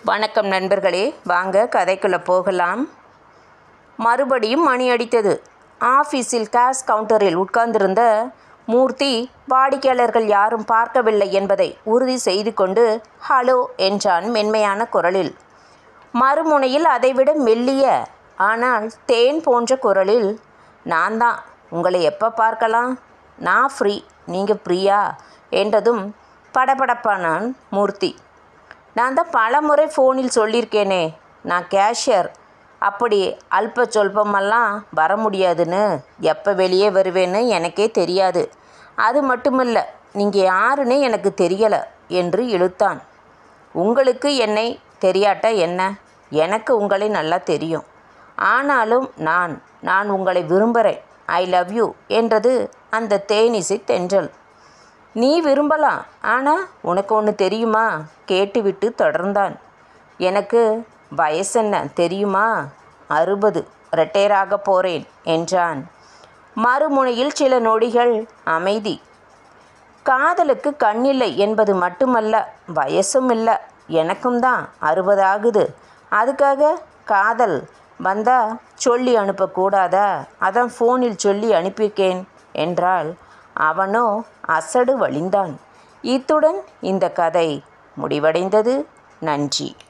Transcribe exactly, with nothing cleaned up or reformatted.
வணக்கம் நண்பர்களே, வாங்க கதைக்குள்ளே போகலாம். மறுபடியும் மணி அடித்தது. ஆஃபீஸில் கேஷ் கவுண்டரில் உட்கார்ந்திருந்த மூர்த்தி வாடிக்கையாளர்கள் யாரும் பார்க்கவில்லை என்பதை உறுதி செய்து கொண்டு ஹலோ என்றான் மென்மையான குரலில். மறுமுனையில் அதைவிட மெல்லிய ஆனால் தேன் போன்ற குரலில், நான் தான், உங்களை எப்போ பார்க்கலாம்? நான் ஃப்ரீ, நீங்கள் ஃப்ரீயா என்றதும் படபடப்பானான் மூர்த்தி. நான் தான் பல முறை ஃபோனில் சொல்லியிருக்கேனே, நான் கேஷியர், அப்படி அல்ப சொல்பமெல்லாம் வர முடியாதுன்னு, எப்போ வெளியே வருவேன்னு எனக்கே தெரியாது. அது மட்டுமில்ல, நீங்கள் யாருன்னு எனக்கு தெரியலை என்று இழுத்தான். உங்களுக்கு என்னை தெரியாட்டா என்ன? எனக்கு உங்களை நல்லா தெரியும். ஆனாலும் நான் நான் உங்களை விரும்புகிறேன். ஐ லவ் யூ என்றது அந்த தேனிசை தென்றல். நீ விரும்பலாம், ஆனால் உனக்கு ஒன்று தெரியுமா? கேட்டுவிட்டு தொடர்ந்தான். எனக்கு வயசென்ன தெரியுமா? அறுபது, ரிட்டையராக போகிறேன் என்றான். மறுமுனையில் சில நொடிகள் அமைதி. காதலுக்கு கண்ணில்லை என்பது மட்டுமல்ல, வயசும் இல்லை. எனக்கும் தான் அறுபது ஆகுது. அதுக்காக காதல் வந்தா சொல்லி அனுப்பக்கூடாதா? அதான் ஃபோனில் சொல்லி அனுப்பியிருக்கேன் என்றால் அவனோ அசடு வழிந்தான். இத்துடன் இந்த கதை முடிவடைந்தது. நன்றி.